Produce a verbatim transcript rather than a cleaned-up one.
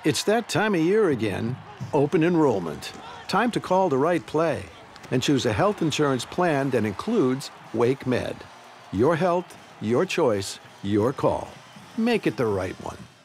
It's that time of year again. Open enrollment. Time to call the right play and choose a health insurance plan that includes WakeMed. Your health, your choice, your call. Make it the right one.